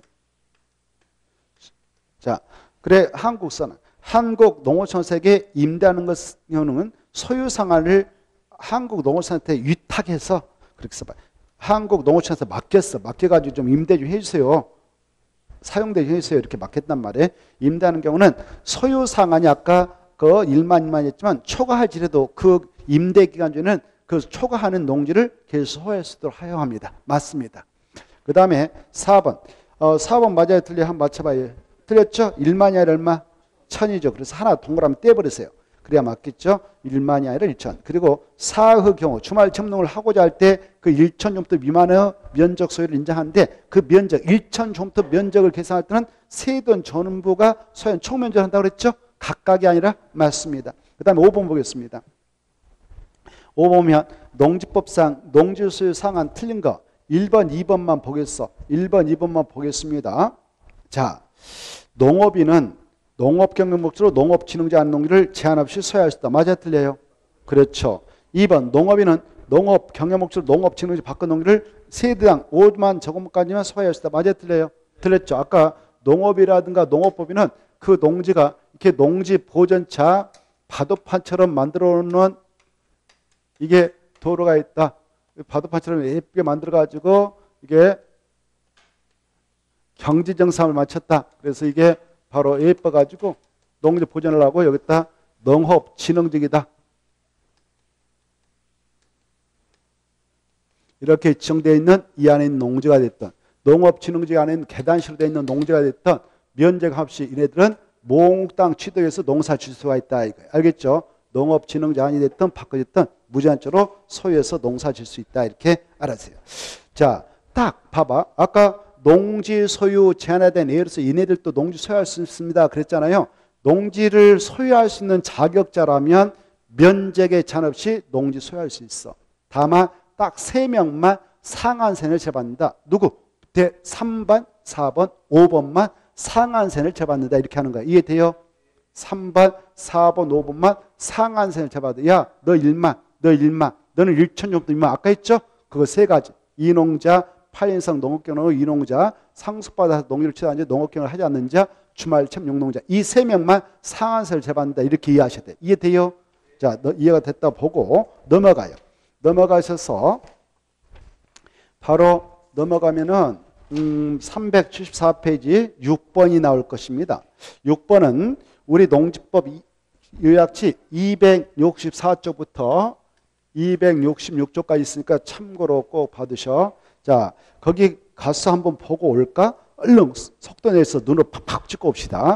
자, 그래 한국 써놔. 한국 농어총사에게 임대하는 것은 소유상한을 한국 농어총사한테 위탁해서 그렇게 써봐요. 한국 농어총사한테 맡겼어. 맡겨가지고 좀 임대 좀 해주세요. 사용되어 있어요. 이렇게 막혔단 말이에요. 임대하는 경우는 소유 상한이 아까 그 일만 일만 했지만 초과할지라도 그 임대 기간 중에는 그 초과하는 농지를 계속 소유할 수 있도록 하여합니다. 맞습니다. 그 다음에 사 번. 어, 사 번 맞아요? 틀려요? 한번 맞춰봐요. 틀렸죠? 일만이 아니라 얼마? 천이죠. 그래서 하나 동그라미 떼버리세요. 그래야 맞겠죠? 일만이 아니라 일천. 그리고 사의 경우 주말 점농을 하고자 할 때 그 일천 제곱미터 미만의 면적 소유를 인정하는데 그 면적 일천 제곱미터 면적을 계산할 때는 세 돈 전부가 소유한 총면적을 한다고 그랬죠? 각각이 아니라 맞습니다. 그 다음에 오 번 보겠습니다. 오 번 보면 농지법상 농지 소유 상한 틀린 거 일 번, 이 번만 보겠어. 일 번, 이 번만 보겠습니다. 자, 농업인은 농업 경영 목적으로 농업 진흥지 않은 농지를 제한 없이 소유할 수 있다. 맞아 틀려요? 그렇죠. 이 번 농업인은 농업 경영 목적으로 농업 진흥지 밖의 농지를 세대당 오만 제곱미터까지만 소유할 수 있다. 맞아 틀려요? 틀렸죠. 아까 농업이라든가 농업법인은 그 농지가 이렇게 농지 보전차 바둑판처럼 만들어 놓은 이게 도로가 있다. 바둑판처럼 예쁘게 만들어 가지고 이게 경지정상을 맞췄다. 그래서 이게 바로 예뻐 가지고 농지 보전을 하고 여기다 농업 진흥지이다. 이렇게 지정되어 있는 이 안에 있는 농지가 됐던 농업 진흥지 안에 있는 계단식으로 되어 있는 농지가 됐던 면적 없이 이네들은 몽땅 취득해서 농사 질 수가 있다. 이거 알겠죠? 농업 진흥지 안이 됐든 바꿔졌든 무제한적으로 소유해서 농사 질 수 있다. 이렇게 알아주세요. 자, 딱 봐봐. 아까 농지 소유 제한화된 예로서 얘네들도 농지 소유할 수 있습니다. 그랬잖아요. 농지를 소유할 수 있는 자격자라면 면적에 제한 없이 농지 소유할 수 있어. 다만 딱 세 명만 상한선을 재받는다. 누구? 삼 번, 사 번, 오 번만 상한선을 재받는다. 이렇게 하는 거야. 이해돼요? 삼 번, 사 번, 오 번만 상한선을 재받아. 야, 너 일만, 너 일만, 너는 일천 정도 일만. 아까 했죠? 그거 세 가지. 이농자, 파인성 농업경영의 이농자, 상속받아서 농지를 취득하는지 농업경영을 하지 않는 자, 주말참 용농자. 이 세 명만 상한선을 재받는다. 이렇게 이해하셔야 돼. 이해돼요? 자, 너 이해가 됐다 보고 넘어가요. 넘어가셔서 바로 넘어가면은 음, 삼백칠십사 페이지 육 번이 나올 것입니다. 육 번은 우리 농지법 요약치 이백육십사 쪽부터 이백육십육 쪽까지 있으니까 참고로 꼭 받으셔. 자, 거기 가서 한번 보고 올까? 얼른 속도 내서 눈을 팍팍 찍고 옵시다.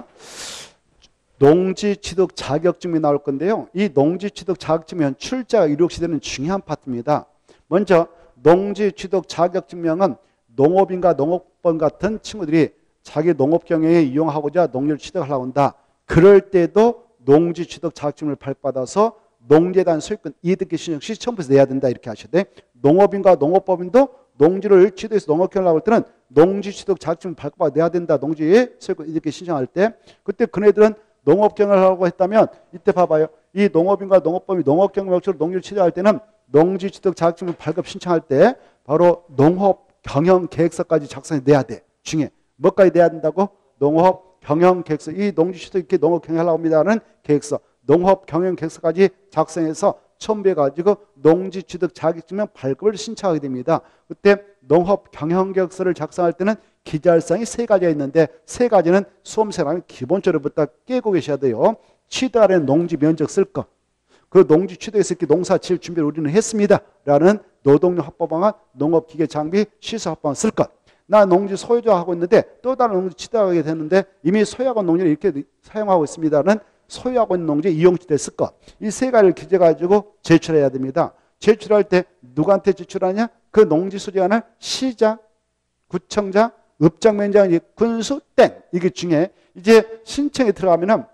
농지 취득 자격증이 나올 건데요. 이 농지 취득 자격증은 출자가 이루어지는 중요한 파트입니다. 먼저 농지 취득 자격증명은 농업인과 농업본 같은 친구들이 자기 농업 경영에 이용하고자 농지를 취득하려고 한다. 그럴 때도 농지 취득 자격증을 발급받아서 농지에 대한 소유권 이득기 신청 시 첨부해서 내야 된다. 이렇게 하셔야 돼. 농업인과 농업법인도 농지를 취득해서 농업 경영을 하고 할 때는 농지 취득 자격증을 발급받아 내야 된다. 농지에 소유권 이득기 신청할 때. 그때 그네들은 농업 경영을 하고 했다면 이때 봐봐요. 이 농업인과 농업법이 농업 경영 목적으로 농지를 취득할 때는 농지 취득 자격증을 발급 신청할 때 바로 농업 경영 계획서까지 작성해 내야 돼. 중에 뭐까지 내야 된다고? 농업 경영 계획서. 이 농지 취득 이렇게 농업 경영하려고 합니다는 계획서. 농업 경영 계획서까지 작성해서 첨부해 가지고 농지 취득 자격증명 발급을 신청하게 됩니다. 그때 농업 경영 계획서를 작성할 때는 기재사항이 세 가지가 있는데 세 가지는 수험생이라면 기본적으로부터 깨고 계셔야 돼요. 취득하려는 농지 면적 쓸 것. 그 농지 취득해서 이렇게 농사 지을 준비를 우리는 했습니다. 라는 노동력 확보 방안, 농업기계 장비, 시설 확보 방안 쓸 것. 나 농지 소유자하고 있는데 또 다른 농지 취득하게 되는데 이미 소유하고 있는 농지를 이렇게 사용하고 있습니다는 소유하고 있는 농지에 이용취득 쓸 것. 이 세 가지를 기재가지고 제출해야 됩니다. 제출할 때 누구한테 제출하냐? 그 농지 소지하는 시장, 구청장, 읍장면장, 군수, 땡. 이게 중에 이제 신청에 들어가면은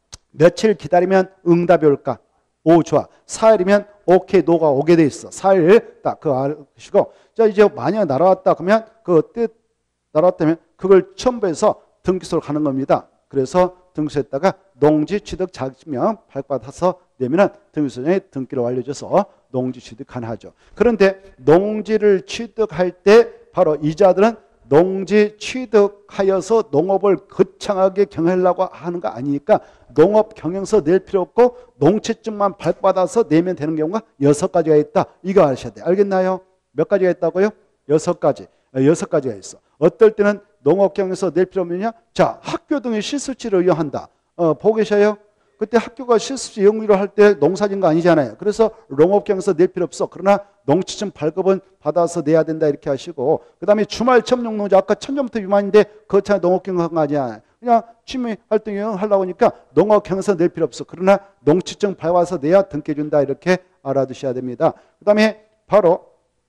며칠 기다리면 응답이 올까? 오, 좋아. 사 일이면 오케이, 노가 오게 돼 있어. 사 일 딱 그거 아시고. 자, 이제 만약 날아왔다 그러면 그 뜻 날아왔다면 그걸 첨부해서 등기소로 가는 겁니다. 그래서 등기소에다가 농지 취득 자격증명 발급받아서 내면은 등기소장에 등기를 완료해줘서 농지 취득 가능하죠. 그런데 농지를 취득할 때 바로 이자들은 농지 취득하여서 농업을 거창하게 경영하려고 하는 거 아니니까 농업 경영서 낼 필요 없고 농채증만 발받아서 내면 되는 경우가 여섯 가지가 있다. 이거 아셔야 돼요. 알겠나요? 몇 가지가 있다고요? 여섯 가지. 여섯 가지가 있어. 어떨 때는 농업경영에서 낼 필요 없느냐? 자, 학교 등의 실습지를 이용한다. 어, 보고 계셔요? 그때 학교가 실습지 이용료를 할 때 농사진 거 아니잖아요. 그래서 농업경영에서 낼 필요 없어. 그러나 농지청 발급은 받아서 내야 된다 이렇게 하시고, 그 다음에 주말 체험용 농지 아까 천점부터 미만인데 그렇잖아요. 농업경영 한 거 아니야. 그냥 취미 활동 하려고 하니까 농업경영에서 낼 필요 없어. 그러나 농지청 밟아서 내야 등기해준다 이렇게 알아두셔야 됩니다. 그 다음에 바로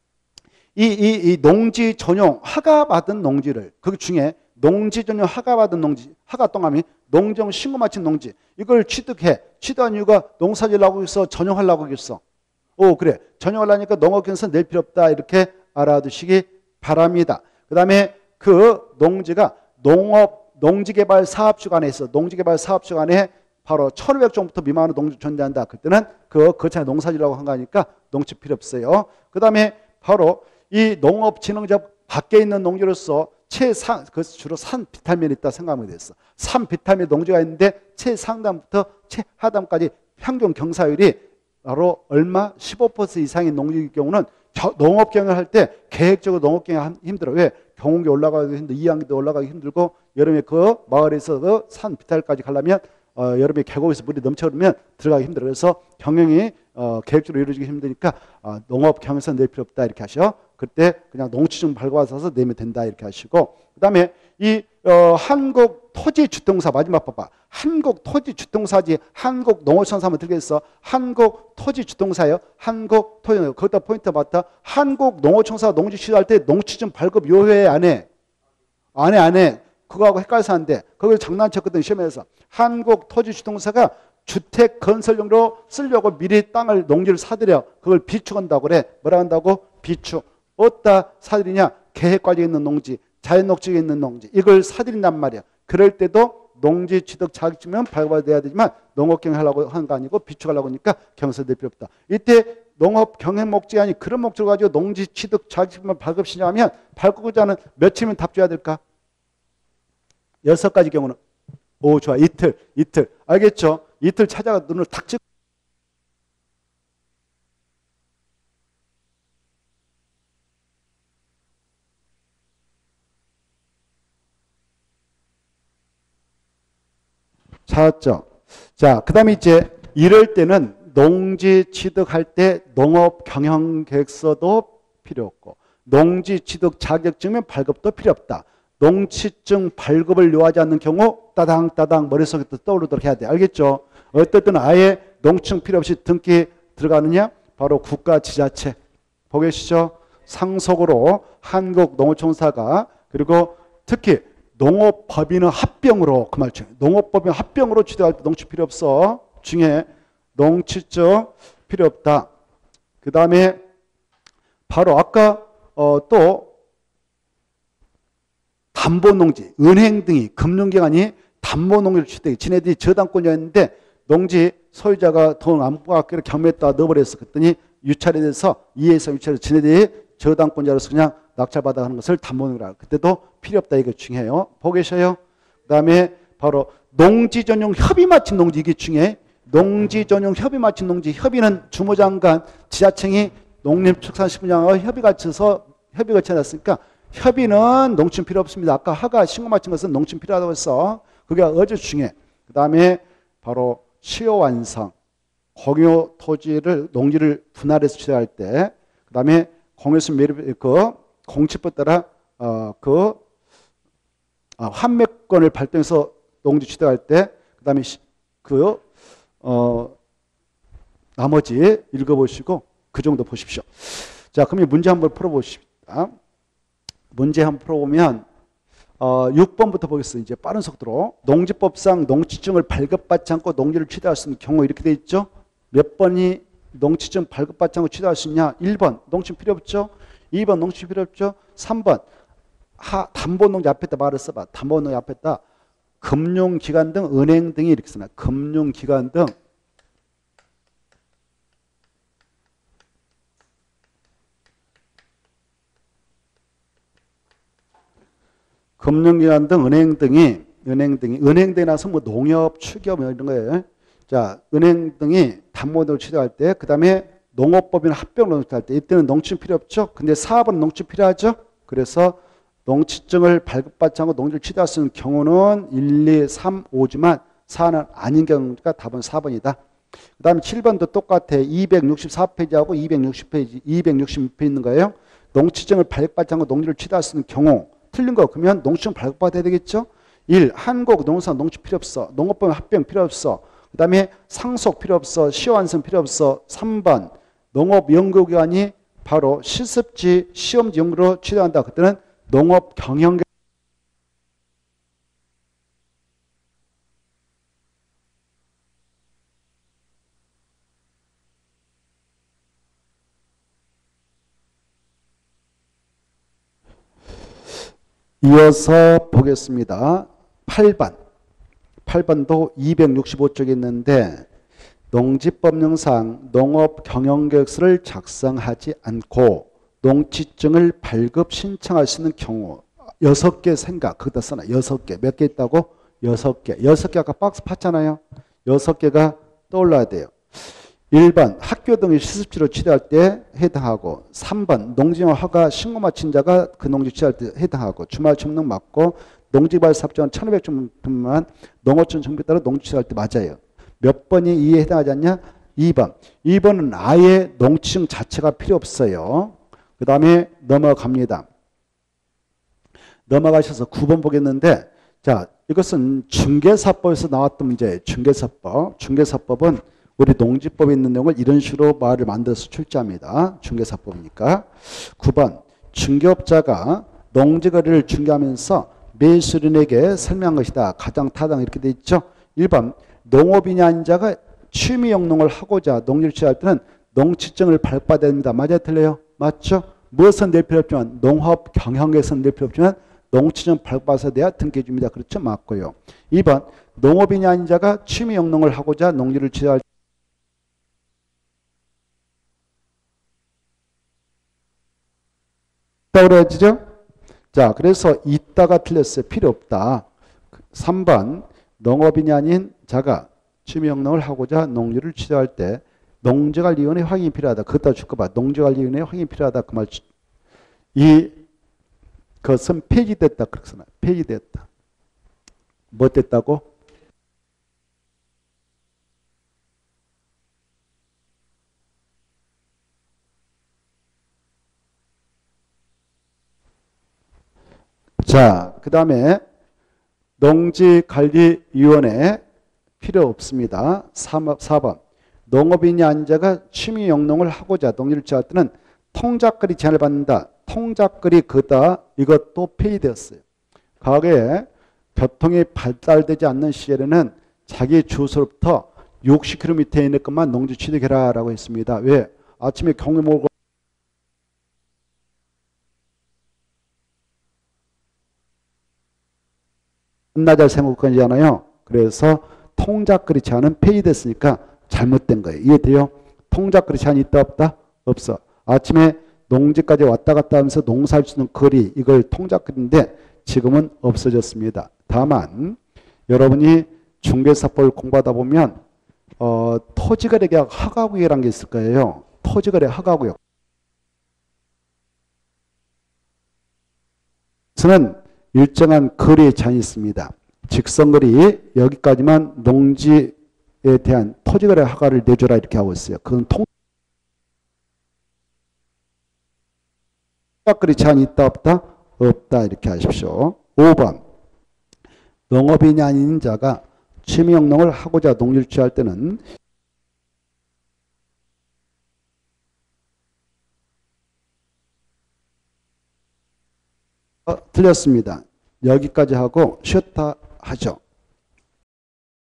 이, 이, 이 농지 전용 허가받은 농지를, 그 중에 농지 전용 허가받은 농지, 허가 동함이 농정 신고 마친 농지, 이걸 취득해. 취득한 이유가 농사지려고 해서 전용하려고 했어. 오, 그래. 전용하려니까 농업경영에서 낼 필요 없다. 이렇게 알아두시기 바랍니다. 그 다음에 그 농지가 농업, 농지개발 사업주간에 있어. 농지개발 사업주간에 바로 천오백 종부터 미만으로 농지 존재한다. 그때는 그, 그렇잖아요. 농사지려고 한 거니까 농지 필요 없어요. 그 다음에 바로 이 농업진흥지역 밖에 있는 농지로서 최상, 그 주로 산 비탈면이 있다 생각하면 됐어. 산 비탈면 농지가 있는데 최상단부터 최하단까지 평균 경사율이 바로 얼마? 십오 퍼센트 이상인 농지의 경우는 농업경영을 할 때 계획적으로 농업경영 힘들어. 왜? 경운기 올라가기도 힘들고 이항기도 올라가기 힘들고 여름에 그 마을에서 그 산 비탈까지 가려면 어, 여름에 계곡에서 물이 넘쳐오르면 들어가기 힘들어. 그래서 경영이 어, 계획적으로 이루어지기 힘드니까 어, 농업경영에서 낼 필요 없다 이렇게 하셔. 그때 그냥 농지청 발급받아서 내면 된다 이렇게 하시고, 그 다음에 이 어, 한국토지주택공사 마지막 봐봐. 한국토지주택공사지 한국농어촌사 한번 들겠어. 한국토지주택공사예요. 한국토지, 거기다 포인트 맞다. 한국농어촌사 농지 취득할 때 농지청 발급 요회 안 해? 안 해, 안 해. 그거하고 헷갈려서 안 돼. 그걸 장난쳤거든 시험에서. 한국토지주택공사가 주택 건설용으로 쓰려고 미리 땅을 농지를 사들여. 그걸 비축한다고 그래. 뭐라 한다고? 비축. 어디다 사들이냐? 계획과정에 있는 농지, 자연녹지에 있는 농지, 이걸 사들인단 말이야. 그럴 때도 농지 취득 자격증은 발급받아야 되지만 농업경영 하려고 하는 거 아니고 비축하려고 하니까 경영서 낼 필요 없다. 이때 농업경영 목적이 아닌 그런 목적을 가지고 농지 취득 자격증만 발급 신청하면 발급자는 며칠이면 답 줘야 될까? 여섯 가지 경우는. 오, 좋아. 이틀, 이틀. 알겠죠? 이틀 찾아가 눈을 탁 찍고. 찾았죠? 자, 그 다음에 이제 이럴 때는 농지 취득할 때 농업경영계획서도 필요 없고 농지 취득 자격증은 발급도 필요 없다. 농지증 발급을 요하지 않는 경우 따당따당 머릿속에 떠오르도록 해야 돼. 알겠죠? 어떨 때는 아예 농지증 필요 없이 등기 들어가느냐? 바로 국가지자체. 보계시죠? 상속으로 한국농어촌사가, 그리고 특히 농업법인은 합병으로, 그 말이죠. 농업법인 합병으로 취득할 때 농지 필요 없어. 중에 농지증 필요 없다. 그 다음에 바로 아까 어 또 담보농지, 은행 등이 금융기관이 담보농지를 취득해. 지네들이 저당권자였는데 농지 소유자가 돈 안 받기로 경매했다 넣어버렸어. 그랬더니 유찰에 대해서 이해해서 유찰해서 지네들이 저당권자로서 그냥 낙찰받아 하는 것을 담보농지라. 그때도 필요 없다. 이거 중요해요. 보고 계셔요? 그 다음에 바로 농지 전용 협의 마친 농지, 이게 중요해. 농지 전용 협의 마친 농지. 협의는 주무장관, 지자청이 농림축산식품장하고 협의가 쳐서 협의가 쳐놨으니까 협의는 농촌 필요 없습니다. 아까 하가 신고 마친 것은 농촌 필요하다고 했어. 그게 아주 중요해. 그 다음에 바로 시효 완성. 공유 토지를, 농지를 분할해서 취득할 때, 그 다음에 공유수 매립, 그 공치법 따라 어, 그 어, 환매권을 발동해서 농지 취득할 때, 그 다음에 그 어, 나머지 읽어보시고 그 정도 보십시오. 자, 그럼 이 문제 한번 풀어보십시다. 문제 한번 풀어보면 어, 육 번부터 보겠습니다. 이제 빠른 속도로. 농지법상 농지증을 발급받지 않고 농지를 취득할 수 있는 경우 이렇게 돼 있죠. 몇 번이 농지증 발급받지 않고 취득할 수 있냐? 일 번 농지증 필요 없죠. 이 번 농지증 필요 없죠. 삼 번 하, 담보농지 앞에다 말을 써봐. 담보농지 앞에다 금융기관 등 은행 등이 이렇게 써놔. 금융기관 등 금융기관 등 은행 등이 은행 등이 은행 등이 나서 뭐 농협, 추기업 이런 거예요. 자, 은행 등이 담보농지를 취득할 때, 그 다음에 농업법인 합병으로 취득할 때, 이때는 농지증 필요 없죠. 근데 사업은 농지증 필요하죠. 그래서 농지증을 발급받지 않고 농지를 취득할 수 있는 경우는 일, 이, 삼, 오지만 사는 아닌 경우가 답은 사 번이다. 그 다음에 칠 번도 똑같아. 이백육십사 페이지하고 이백육십 페이지, 이백육십육 페이지 있는 거예요. 농지증을 발급받지 않고 농지를 취득할 수 있는 경우. 틀린 거. 그러면 농지증 발급받아야 되겠죠? 일. 한국 농산 농지 필요 없어. 농업법 합병 필요 없어. 그 다음에 상속 필요 없어. 시효완성 필요 없어. 삼 번. 농업연구기관이 바로 실습지, 시험지 연구로 취득한다. 그때는 농업 경영 이어서 보겠습니다. 팔 번. 팔 번도 이백육십오 쪽에 있는데 농지법령상 농업경영계획서를 작성하지 않고 농지증을 발급 신청할 수 있는 경우 여섯 개 생각. 거기다 써놔. 여섯 개. 몇 개 있다고? 여섯 개. 여섯 개 아까 박스 팠잖아요. 여섯 개가 떠올라야 돼요. 일 번 학교 등의 실습지로 취득할 때 해당하고, 삼 번 농지용 허가 신고 마친 자가 그 농지 취득할 때 해당하고, 주말 청능 맞고 농지발 삽정한 천오백 종만 농어촌 정비에 따라 농지 취득할 때 맞아요. 몇 번이 이에 해당하지 않냐? 이 번. 이 번은 아예 농지증 자체가 필요 없어요. 그 다음에 넘어갑니다. 넘어가셔서 구 번 보겠는데, 자, 이것은 중개사법에서 나왔던 문제예요. 중개사법. 중개사법은 우리 농지법에 있는 내용을 이런 식으로 말을 만들어서 출제합니다. 중개사법이니까. 구 번. 중개업자가 농지거래를 중개하면서 매수인에게 설명한 것이다. 가장 타당 이렇게 돼 있죠. 일 번. 농업인이 아닌 자가 취미 영농을 하고자 농지를 취할 때는 농지증을 발급받아야 됩니다. 맞아요? 틀려요? 맞죠? 무엇은 낼 필요 없지만 농업 경영에서는 낼 필요 없지만 농지증 발급받아야 돼야 등기해 줍니다. 그렇죠? 맞고요. 이 번. 농업인이 아닌 자가 취미 영농을 하고자 농지를 취할 있다고 그래야죠? 자, 그래서 있다가 틀렸어요. 필요 없다. 삼 번. 농업인이 아닌 자가 취미영농을 하고자 농지를 취득할 때 농지관리위원회 확인이 필요하다. 그것다 줄거 봐. 농지관리위원회 확인이 필요하다. 그 말. 이 그것은 폐지됐다. 그렇게 써놔. 폐지됐다. 뭐 됐다고? 자, 그 다음에 농지관리위원회 필요 없습니다. 사 번. 농업인이 아닌 자가 취미 영농을 하고자 농지를 취할 때는 통작거리 제한을 받는다. 통작거리 그다 이것도 폐지되었어요. 과거에 교통이 발달되지 않는 시절에는 자기 주소로부터 육십 킬로미터 이내 것만 농지 취득해라 라고 했습니다. 왜? 아침에 경유 몰고 한나절 생활권이잖아요. 그래서 통작거리 제한은 폐지됐으니까 잘못된 거예요. 이해돼요? 통작거리 제한이 있다 없다? 없어. 아침에 농지까지 왔다 갔다 하면서 농사할 수 있는 거리 이걸 통작거리인데 지금은 없어졌습니다. 다만 여러분이 중개사법을 공부하다 보면 어, 토지거래 계약 허가구역이라는 게 있을 거예요. 토지거래 허가구역. 저는 일정한 거리의 제한이 있습니다. 직선거리 여기까지만 농지에 대한 토지거래 허가를 내줘라 이렇게 하고 있어요. 그건 통작거리 제한이 있다 없다? 없다 이렇게 하십시오. 오 번. 농업인이 아닌 자가 취미영농을 하고자 농지를 취할 때는 어, 틀렸습니다. 여기까지 하고 쉬었다 하죠.